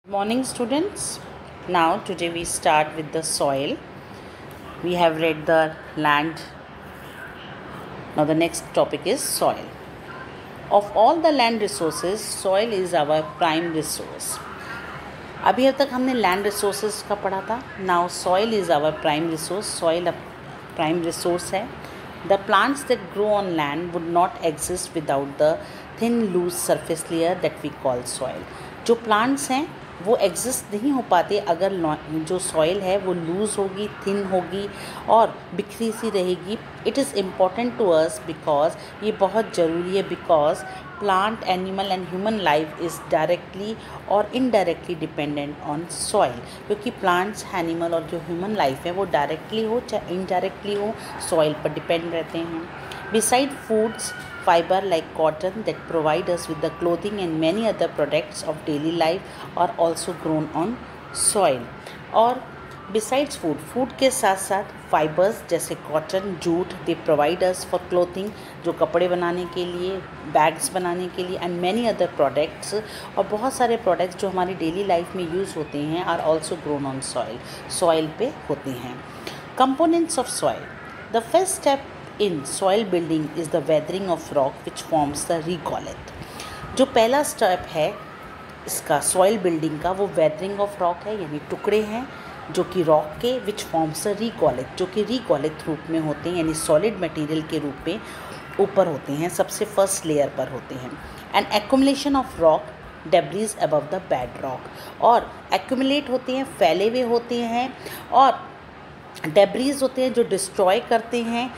Morning students. Now today we start with the soil. We have read the land. Now the next topic is soil. Of all the land resources, soil is our prime resource. अभी तक हमने land resources का पढ़ा था. Now soil is our prime resource. Soil prime resource है. The plants that grow on land would not exist without the thin loose surface layer that we call soil. जो plants हैं वो exist नहीं हो पाते अगर जो सॉइल है वो लूज़ होगी, थिन होगी और बिखरी सी रहेगी. It is important to us because ये बहुत ज़रूरी है. Because plant, animal and human life is directly और इनडायरेक्टली डिपेंडेंट ऑन सॉइल. क्योंकि प्लांट्स, एनिमल और जो ह्यूमन लाइफ है वो डायरेक्टली हो चाहे इनडायरेक्टली हो सॉइल पर डिपेंड रहते हैं. Beside foods, fiber like cotton that provide us with the clothing and many other products of daily life are also grown on soil. और besides food के साथ साथ fibers जैसे cotton, jute, they provide us for clothing, जो कपड़े बनाने के लिए, बैग्स बनाने के लिए एंड मैनी अदर प्रोडक्ट्स, और बहुत सारे प्रोडक्ट्स जो हमारी डेली लाइफ में यूज़ होते हैं are also grown on soil. Soil पे होते हैं. Components of soil. The first step in soil building is the weathering of rock which forms the regolith. जो पहला स्टेप है इसका सॉइल बिल्डिंग का वो वेदरिंग ऑफ रॉक है, यानी टुकड़े हैं जो कि रॉक के विच फॉर्म्स द रीगोलिथ, जो कि रीगोलिथ रूप में होते हैं, यानी सॉलिड मटेरियल के रूप में ऊपर होते हैं, सबसे फर्स्ट लेयर पर होते हैं. And accumulation of rock debris above the bed rock, और एक्यूमुलेट होते हैं, फैले हुए होते हैं, और डेब्रीज होते हैं जो डिस्ट्रॉय करते हैं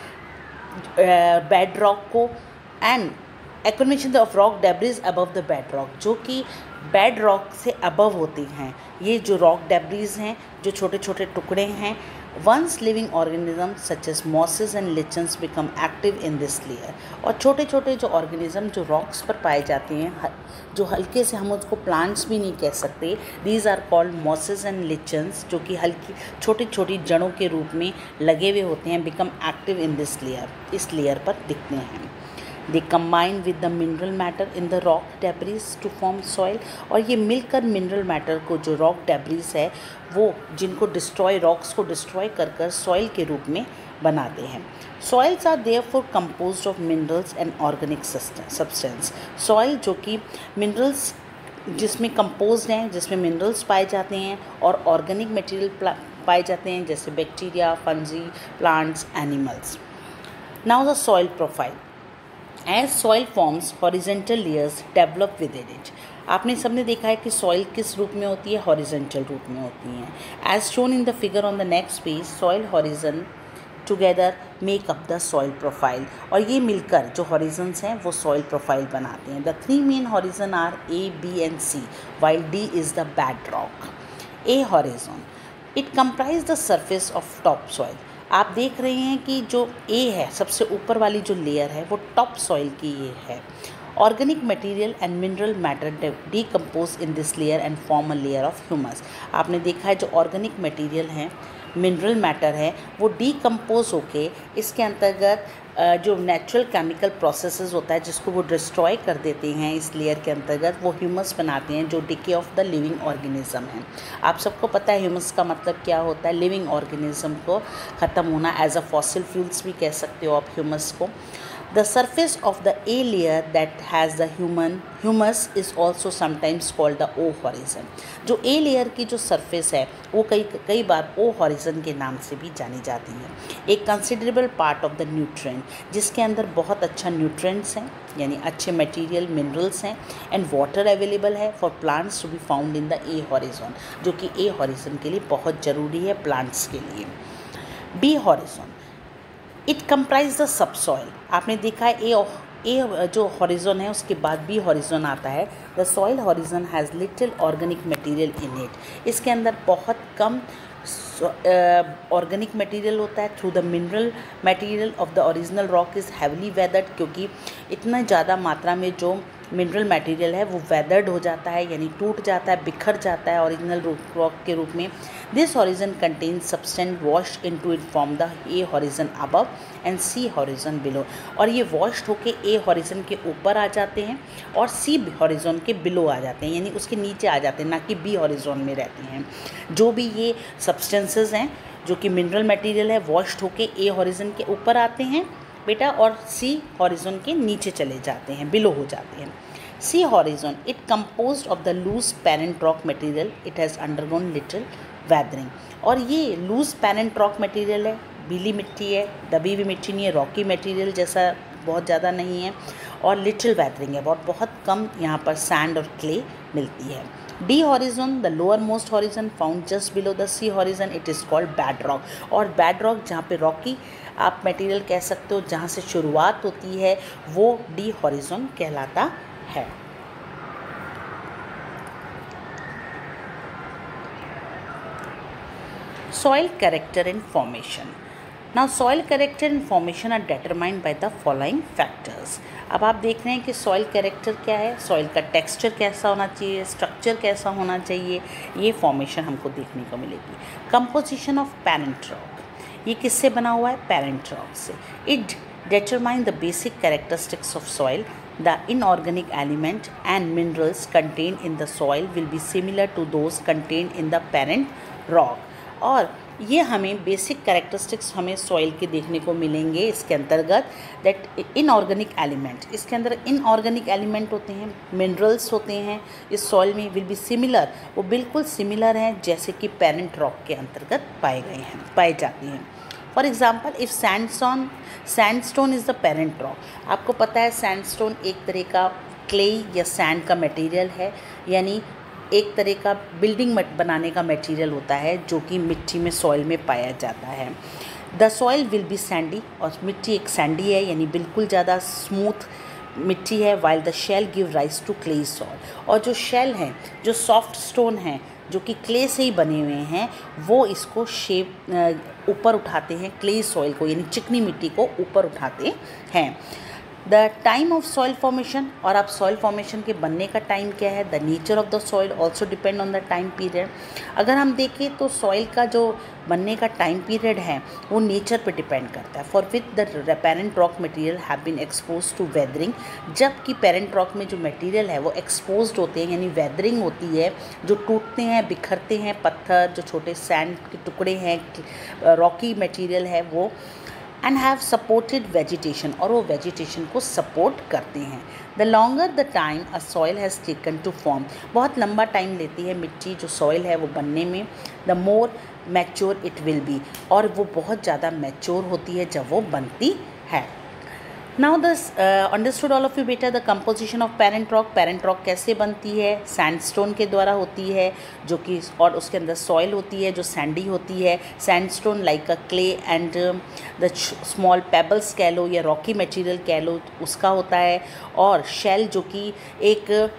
बेड रॉक को. And accumulation of rock debris above the bed rock, जो कि बेड रॉक से अबव होती हैं. ये जो रॉक डेब्रीज हैं, जो छोटे छोटे टुकड़े हैं, once living organism such as mosses and lichens become active in this layer. और छोटे छोटे जो ऑर्गेनिज्म जो रॉक्स पर पाए जाते हैं, जो हल्के से, हम उसको प्लांट्स भी नहीं कह सकते, these are called mosses and lichens, जो कि हल्की छोटी छोटी जड़ों के रूप में लगे हुए होते हैं, become active in this layer, इस लेयर पर दिखते हैं. They combine with the mineral matter in the rock debris to form soil, और ये मिलकर मिनरल मैटर को, जो रॉक डेब्रीज है वो जिनको डिस्ट्रॉय, रॉक्स को डिस्ट्रॉय कर कर सॉइल के रूप में बनाते हैं. Soils are therefore composed of minerals and organic substance. Soil जो कि मिनरल्स जिसमें कंपोज्ड हैं, जिसमें मिनरल्स पाए जाते हैं और ऑर्गेनिक मटेरियल पाए जाते हैं, जैसे bacteria, fungi, plants, animals. Now the soil profile. As soil forms, horizontal layers develop within it. आपने सबने देखा है कि सॉइल किस रूप में होती है, हॉरिजेंटल रूप में होती हैं. As shown in the figure on the next page, soil horizon together make up the soil profile, और ये मिलकर जो हॉरिजन्स हैं वो सॉइल प्रोफाइल बनाते हैं. The three main horizon are A, B and C, while D is the bed rock. A horizon, it comprise the surface of top soil. आप देख रहे हैं कि जो ए है, सबसे ऊपर वाली जो लेयर है वो टॉप सॉइल की ये है. Organic material and mineral matter decompose in this layer and form a layer of humus. आपने देखा है जो ऑर्गेनिक मटेरियल हैं, मिनरल मैटर है, वो डीकम्पोज होके इसके अंतर्गत जो नेचुरल केमिकल प्रोसेसेस होता है जिसको वो डिस्ट्रॉय कर देते हैं, इस लेयर के अंतर्गत वो ह्यूमस बनाते हैं, जो decay of the living organism है. आप सबको पता है ह्यूमस का मतलब क्या होता है, लिविंग ऑर्गेनिज्म को ख़त्म होना. एज अ फॉसिल फ्यूल्स भी कह सकते हो आप ह्यूमस को. The surface of the A layer that has the humus is also sometimes called the O horizon. जो A layer की जो surface है वो कई बार O horizon के नाम से भी जानी जाती है. एक considerable part of the nutrient, जिसके अंदर बहुत अच्छा nutrients हैं, यानी अच्छे material minerals हैं, and water available है for plants to be found in the A horizon, जो कि A horizon के लिए बहुत ज़रूरी है plants के लिए. B horizon, it comprise the sub soil. आपने देखा है ए जो हॉरिजन है उसके बाद बी हॉरिजन आता है. The soil horizon has little organic material in it. इसके अंदर बहुत कम ऑर्गेनिक मटेरियल होता है. Through the mineral material of the original rock is heavily weathered, क्योंकि इतना ज़्यादा मात्रा में जो मिनरल मटेरियल है वो वेदर्ड हो जाता है, यानी टूट जाता है, बिखर जाता है ओरिजिनल रॉक के रूप में। This horizon contain substance wash into it from the A horizon above and C horizon below, और ये वॉश्ड होके ए हॉरिजन के ऊपर आ जाते हैं और सी हॉरिजन के बिलो आ जाते हैं, यानी उसके नीचे आ जाते हैं, ना कि बी हॉरिजन में रहते हैं। जो भी ये सब्सटेंसेस हैं जो कि मिनरल मटेरियल है, वॉश्ड होके ए हॉरिजन के ऊपर आते हैं बेटा, और सी हॉरिजन के नीचे चले जाते हैं, बिलो हो जाते हैं। C horizon it composed of the loose parent rock material, it has undergone little weathering, और ये लूज पेरेंट रॉक मटेरियल है, गीली मिट्टी है, दबी हुई मिट्टी नहीं है, रॉकी मटेरियल जैसा बहुत ज़्यादा नहीं है, और लिटिल वेदरिंग है, बहुत कम यहाँ पर सैंड और क्ले मिलती है। D horizon the lower most horizon found just below the C horizon, it is called bad rock, और बैड रॉक जहाँ पे रॉकी आप मटेरियल कह सकते हो, जहाँ से शुरुआत होती है वो डी हॉरिजन कहलाता है। Soil character and formation. Now soil character and formation are determined by the following factors. अब आप देख रहे हैं कि सॉइल कैरेक्टर क्या है, सॉइल का टेक्सचर कैसा होना चाहिए, स्ट्रक्चर कैसा होना चाहिए, ये फॉर्मेशन हमको देखने को मिलेगी। कंपोजिशन ऑफ पेरेंट रॉक, ये किससे बना हुआ है, पेरेंट रॉक से। It determine the basic characteristics of soil. The inorganic element and minerals contained in the soil will be similar to those contained in the parent rock. और ये हमें basic characteristics हमें सॉइल के देखने को मिलेंगे इसके अंतर्गत, दैट इनऑर्गेनिक एलिमेंट, इसके अंदर इनऑर्गेनिक एलिमेंट होते हैं, मिनरल्स होते हैं इस सॉइल में, विल बी सिमिलर, वो बिल्कुल सिमिलर हैं जैसे कि पेरेंट रॉक के अंतर्गत पाए जाते हैं। For example if sandstone is the parent rock, आपको पता है सैंडस्टोन एक तरह का क्ले या सैंड का मटेरियल है, यानी एक तरह का बिल्डिंग बनाने का मटेरियल होता है जो कि मिट्टी में सॉइल में पाया जाता है। The soil will be sandy, और मिट्टी एक सैंडी है यानी बिल्कुल ज़्यादा स्मूथ मिट्टी है, while the shale give rise to clay soil, और जो शेल हैं, जो सॉफ्ट स्टोन हैं जो कि क्ले से ही बने हुए हैं, वो इसको शेप ऊपर उठाते हैं, क्ले सॉइल को यानी चिकनी मिट्टी को ऊपर उठाते हैं। The time of soil formation, और अब सॉइल फॉर्मेशन के बनने का टाइम क्या है, the nature of the soil also depend on the time period. अगर हम देखें तो सॉइल का जो बनने का टाइम पीरियड है वो नेचर पे डिपेंड करता है। For which the parent rock material have been expose to weathering, जबकि पेरेंट रॉक में जो मटेरियल है वो एक्सपोज होते हैं यानी वेदरिंग होती है, जो टूटते हैं, बिखरते हैं, पत्थर जो छोटे सैंड के टुकड़े हैं, रॉकी मटेरियल है वो, एंड हैव सपोर्टेड वेजिटेशन, और वो वेजिटेशन को सपोर्ट करते हैं। The longer the time a soil has taken to form, बहुत लंबा टाइम लेती है मिट्टी जो सॉइल है वो बनने में, the more mature it will be, और वो बहुत ज़्यादा मैच्योर होती है जब वो बनती है। Now this understood all of you बेटा the composition of parent rock कैसे बनती है, सैंडस्टोन के द्वारा होती है जो कि, और उसके अंदर सॉइल होती है जो सैंडी होती है, sandstone like a clay and the small pebbles कह लो या रॉकी मटेरियल कह लो उसका होता है, और शेल जो कि एक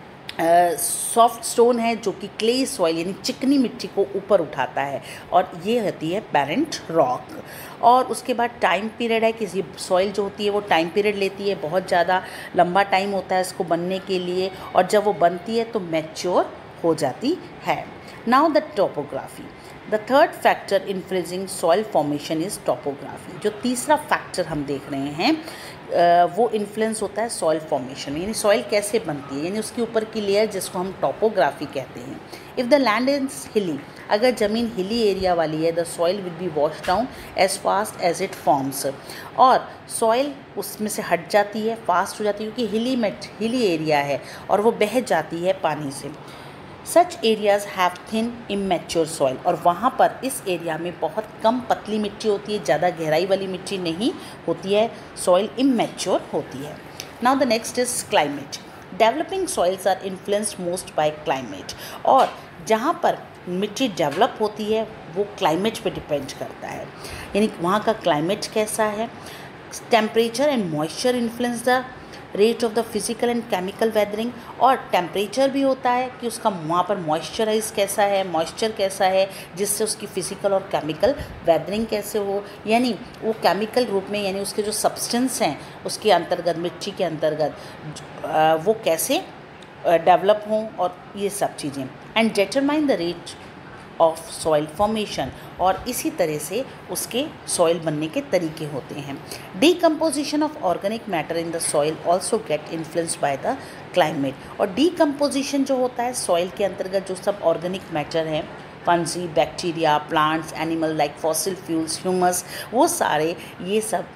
सॉफ्ट स्टोन है जो कि क्ले सॉइल यानी चिकनी मिट्टी को ऊपर उठाता है, और ये होती है पेरेंट रॉक। और उसके बाद टाइम पीरियड है कि ये सॉइल जो होती है वो टाइम पीरियड लेती है, बहुत ज़्यादा लंबा टाइम होता है इसको बनने के लिए, और जब वो बनती है तो मैच्योर हो जाती है। Now the topography, the third factor influencing soil formation is topography. जो तीसरा फैक्टर हम देख रहे हैं वो इन्फ्लुएंस होता है सॉइल फॉर्मेशन में, यानी सॉइल कैसे बनती है, यानी उसके ऊपर की लेयर जिसको हम टोपोग्राफी कहते हैं। इफ़ द लैंड इज हिली, अगर ज़मीन हिली एरिया वाली है, the soil will be wash down as fast as it forms, और सॉइल उसमें से हट जाती है, फास्ट हो जाती है क्योंकि हिली एरिया है और वो बह जाती है पानी से। Such areas have thin immature soil, और वहाँ पर इस एरिया में बहुत कम पतली मिट्टी होती है, ज़्यादा गहराई वाली मिट्टी नहीं होती है, सॉइल इमेच्योर होती है। Now the next is climate. Developing soils are influenced most by climate, और जहाँ पर मिट्टी डेवलप होती है वो क्लाइमेट पे डिपेंड करता है, यानी वहाँ का क्लाइमेट कैसा है। Temperature and moisture influence the rate of the physical and chemical weathering, और टेम्परेचर भी होता है कि उसका वहाँ पर मॉइस्चराइज कैसा है, मॉइस्चर कैसा है, जिससे उसकी फिजिकल और केमिकल वेदरिंग कैसे हो, यानी वो केमिकल रूप में यानी उसके जो सब्सटेंस हैं उसके अंतर्गत, मिट्टी के अंतर्गत वो कैसे डेवलप हों, और ये सब चीज़ें। And determine the rate of soil formation, और इसी तरह से उसके सॉइल बनने के तरीके होते हैं। Decomposition of organic matter in the soil also get influenced by the climate, और डीकम्पोजिशन जो होता है सॉइल के अंतर्गत जो सब ऑर्गेनिक मैटर है, fungi, bacteria, plants, animal like fossil fuels, humus, वो सारे ये सब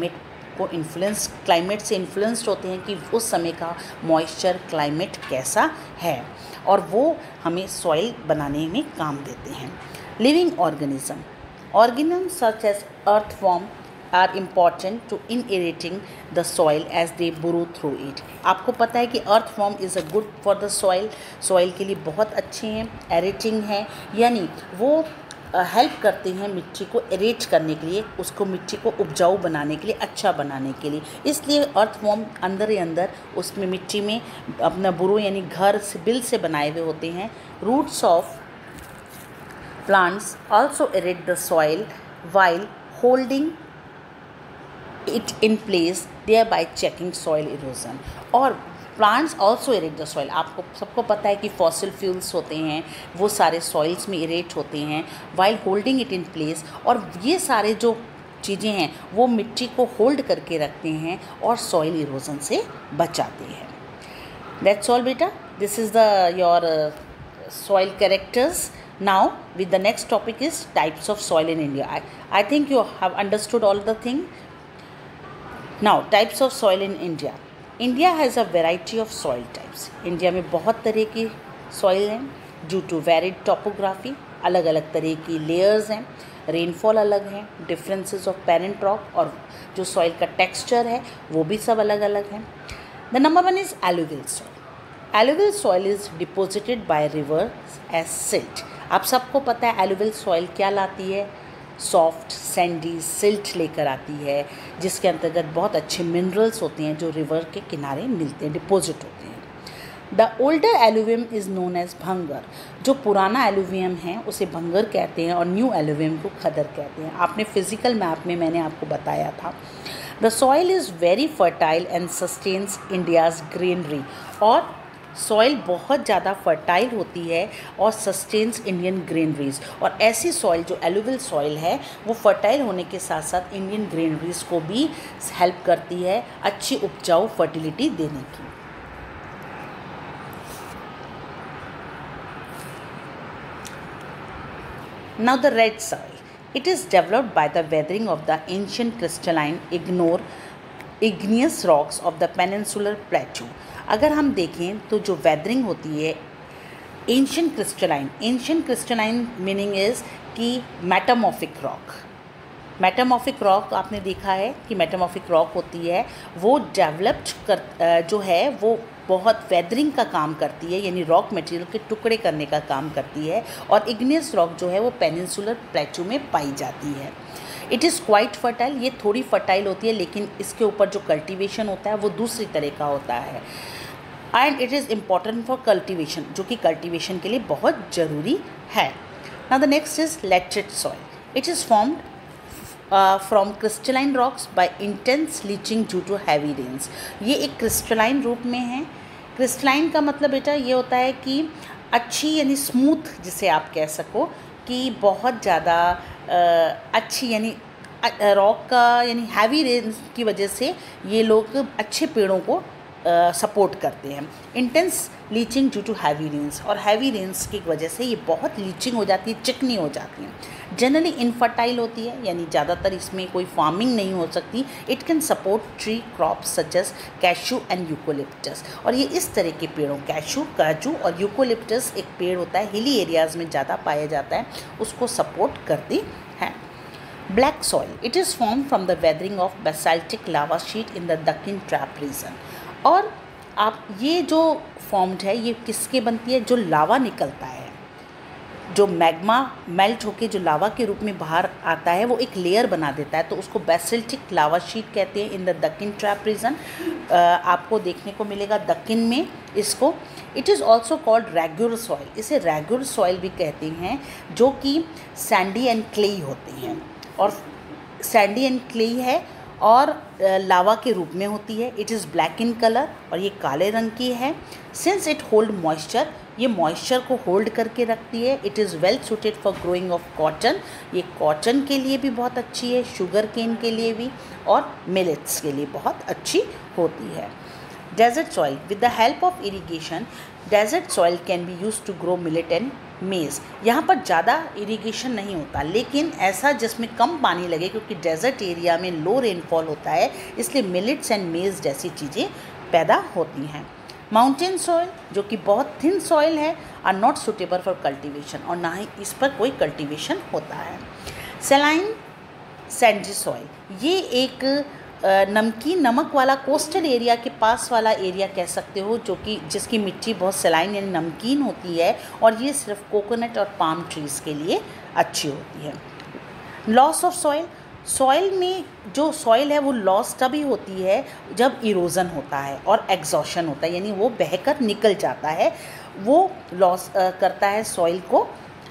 क्लाइमेट से इन्फ्लुएंस्ड होते हैं कि उस समय का मॉइस्चर क्लाइमेट कैसा है, और वो हमें सॉइल बनाने में काम देते हैं। Living organism such as earthworm are important to inheriting the soil as they burrow through it. आपको पता है कि earthworm is a good for the soil के लिए बहुत अच्छे हैं, एरेटिंग है, यानी वो हेल्प करते हैं मिट्टी को एरेट करने के लिए, उसको मिट्टी को उपजाऊ बनाने के लिए, अच्छा बनाने के लिए। इसलिए अर्थवॉर्म अंदर ही अंदर उसमें मिट्टी में अपना बुरो यानी घर से बिल से बनाए हुए होते हैं। Roots of plants also aerate the soil while holding it in place, thereby checking soil erosion. और plants also aerate the soil, आपको सबको पता है कि फॉसिल फ्यूल्स होते हैं वो सारे सॉइल्स में इरेट होते हैं, while holding it in place, और ये सारे जो चीज़ें हैं वो मिट्टी को होल्ड करके रखते हैं और सॉइल इरोजन से बचाते हैं। दैट्स ऑल बेटा, this is the your soil characters. Now with the next topic is types of soil in India. I think you have understood all the thing. Now types of soil in India. India has a variety of soil types. India में बहुत तरह की soil हैं due to varied topography, अलग अलग तरह की layers हैं, रेनफॉल अलग हैं, डिफरेंसेस ऑफ पेरेंट रॉक, और जो सॉइल का टेक्सचर है वो भी सब अलग अलग हैं. The number one is alluvial soil. Alluvial soil is deposited by rivers as silt. आप सबको पता है एलुवियल सॉइल क्या लाती है, सॉफ्ट सैंडी सिल्ट लेकर आती है, जिसके अंतर्गत बहुत अच्छे मिनरल्स होते हैं जो रिवर के किनारे मिलते हैं, डिपॉजिट होते हैं. The older alluvium is known as bhangar. जो पुराना एलुवियम है उसे भंगर कहते हैं और न्यू एलुवियम को खदर कहते हैं. आपने फिजिकल मैप में मैंने आपको बताया था. The soil is very fertile and sustains India's greenery. और सॉइल बहुत ज़्यादा फर्टाइल होती है और सस्टेन्स इंडियन ग्रीनरीज. और ऐसी सॉइल जो एलुवियल सॉइल है वो फर्टाइल होने के साथ साथ इंडियन ग्रीनरीज को भी हेल्प करती है अच्छी उपजाऊ फर्टिलिटी देने की. Now the red soil. It is developed by the weathering of the ancient crystalline igneous rocks of the peninsular plateau. अगर हम देखें तो जो वेदरिंग होती है एंशियंट क्रिस्टलाइन मीनिंग इज़ कि मेटामॉर्फिक रॉक. मेटामॉर्फिक रॉक आपने देखा है कि मेटामॉर्फिक रॉक होती है वो डेवलप्ड जो है वो बहुत वेदरिंग का काम करती है, यानी रॉक मटेरियल के टुकड़े करने का काम करती है. और इग्नियस रॉक जो है वो पेनिनसुलर प्लेटू में पाई जाती है. It is quite fertile. ये थोड़ी फर्टाइल होती है लेकिन इसके ऊपर जो कल्टीवेशन होता है वो दूसरी तरह का होता है. And it is important for cultivation, जो कि कल्टीवेशन के लिए बहुत ज़रूरी है. Now the next is laterite soil. It is formed from crystalline rocks by intense leaching due to heavy rains. ये एक क्रिस्टलाइन रूप में है. क्रिस्टलाइन का मतलब बेटा ये होता है कि अच्छी यानी स्मूथ, जिसे आप कह सको कि बहुत ज़्यादा अच्छी, यानी रॉक का यानी हैवी रेन्स की वजह से ये लोग अच्छे पेड़ों को सपोर्ट करते हैं. Intense leaching due to heavy rains, और हैवी रेन्स की वजह से ये बहुत लीचिंग हो जाती है, चिकनी हो जाती है. जनरली इनफर्टाइल होती है, यानी ज़्यादातर इसमें कोई फार्मिंग नहीं हो सकती. It can support tree crops such as cashew and eucalyptus. और ये इस तरह के पेड़ों, कैशू, काजू और यूकोलिप्टस एक पेड़ होता है, हिली एरियाज़ में ज़्यादा पाया जाता है, उसको सपोर्ट करती है. Black soil. It is form from the weathering of basaltic lava sheet in the Deccan trap region. और आप ये जो फॉर्म्ड है ये किसके बनती है, जो लावा निकलता है जो मैग्मा मेल्ट होके जो लावा के रूप में बाहर आता है वो एक लेयर बना देता है, तो उसको बेसिल्टिक लावा शीट कहते हैं in the Deccan trap region. आपको देखने को मिलेगा दक्कन में इसको। It is also called regular soil, इसे रेगुलर सॉइल भी कहते हैं, जो कि सैंडी एंड क्लेई होते हैं, और सैंडी एंड क्लेई है और लावा के रूप में होती है। It is black in colour और ये काले रंग की है। सिंस इट होल्ड मॉइस्चर, ये मॉइस्चर को होल्ड करके रखती है। It is well suited for growing of cotton, ये कॉटन के लिए भी बहुत अच्छी है, शुगर केन के लिए भी और मिलेट्स के लिए बहुत अच्छी होती है। Desert soil, with the help of irrigation desert soil can be use to grow millet and maize. यहाँ पर ज़्यादा इरिगेशन नहीं होता, लेकिन ऐसा जिसमें कम पानी लगे, क्योंकि डेजर्ट एरिया में लो रेनफॉल होता है, इसलिए मिलेट्स एंड मेज़ जैसी चीज़ें पैदा होती हैं। माउंटेन सॉइल, जो कि बहुत थिन सॉइल है, are not suitable for cultivation, और ना ही इस पर कोई कल्टीवेशन होता है। सैलाइन सैंडी सॉइल, ये एक नमकीन नमक वाला कोस्टल एरिया के पास वाला एरिया कह सकते हो, जो कि जिसकी मिट्टी बहुत सलाइन यानी नमकीन होती है, और ये सिर्फ कोकोनट और पाम ट्रीज़ के लिए अच्छी होती है। लॉस ऑफ सॉइल, सॉइल में जो सॉइल है वो लॉस तभी होती है जब इरोज़न होता है और एग्जॉशन होता है, यानी वो बहकर निकल जाता है, वो लॉस करता है सॉइल को।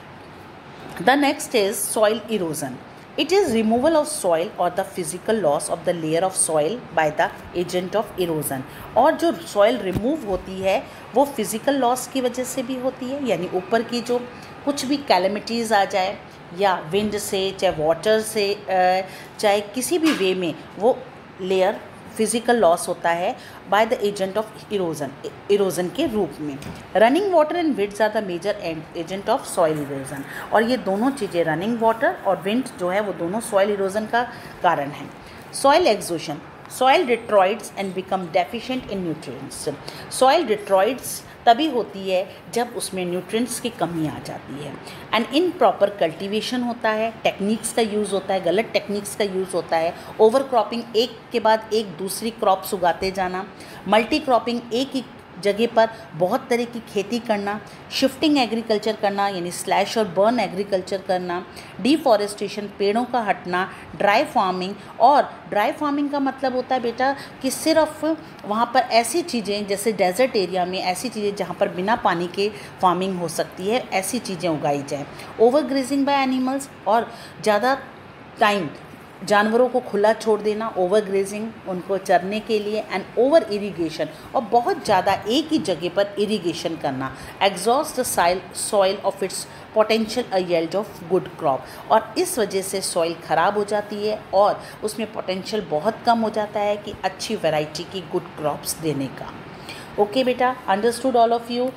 The next is soil erosion, it is removal of soil or the physical loss of the layer of soil by the agent of erosion। और जो soil remove होती है वो physical loss की वजह से भी होती है, यानी ऊपर की जो कुछ भी calamities आ जाए, या wind से, चाहे water से, चाहे किसी भी वे में वो layer फिजिकल लॉस होता है by the agent of erosion के रूप में। Running water and winds are the major agent of soil erosion, और ये दोनों चीज़ें रनिंग वाटर और विंड जो है वो दोनों सॉइल इरोजन का कारण है। Soil exhaustion, soil deteriorates and become deficient in nutrients. Soil deteriorates तभी होती है जब उसमें न्यूट्रिएंट्स की कमी आ जाती है। एंड इन प्रॉपर कल्टीवेशन होता है, टेक्निक्स का यूज़ होता है, गलत टेक्निक्स का यूज़ होता है। ओवर क्रॉपिंग, एक के बाद एक दूसरी क्रॉप्स उगाते जाना, मल्टी क्रॉपिंग, एक ही जगह पर बहुत तरह की खेती करना, शिफ्टिंग एग्रीकल्चर करना यानी स्लैश और बर्न एग्रीकल्चर करना, डिफॉरेस्टेशन, पेड़ों का हटना, ड्राई फार्मिंग। और ड्राई फार्मिंग का मतलब होता है बेटा कि सिर्फ वहाँ पर ऐसी चीज़ें, जैसे डेजर्ट एरिया में ऐसी चीज़ें जहाँ पर बिना पानी के फार्मिंग हो सकती है, ऐसी चीज़ें उगाई जाएँ। ओवर ग्रेजिंग बाय एनिमल्स, और ज़्यादा टाइम जानवरों को खुला छोड़ देना, ओवर ग्रेजिंग, उनको चरने के लिए। एंड ओवर इरीगेशन, और बहुत ज़्यादा एक ही जगह पर इरीगेशन करना। Exhaust the soil of its potential yield of good crop, और इस वजह से सॉइल ख़राब हो जाती है और उसमें पोटेंशियल बहुत कम हो जाता है कि अच्छी वैरायटी की गुड क्रॉप्स देने का। ओके बेटा, understood all of you.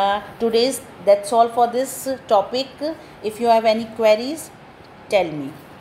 Today's that's all for this topic. If you have any queries, tell me.